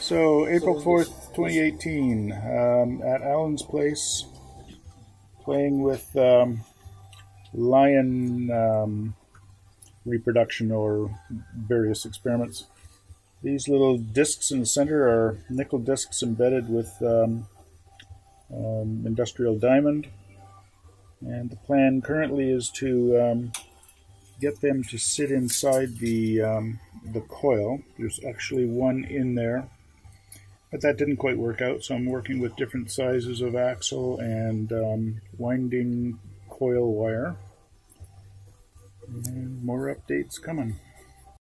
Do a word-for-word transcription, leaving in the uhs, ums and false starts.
So, April fourth, twenty eighteen, um, at Alan's place, playing with um, lion um, reproduction or various experiments. These little discs in the center are nickel discs embedded with um, um, industrial diamond. And the plan currently is to um, get them to sit inside the, um, the coil. There's actually one in there. But that didn't quite work out, so I'm working with different sizes of axle and um, winding coil wire. And more updates coming.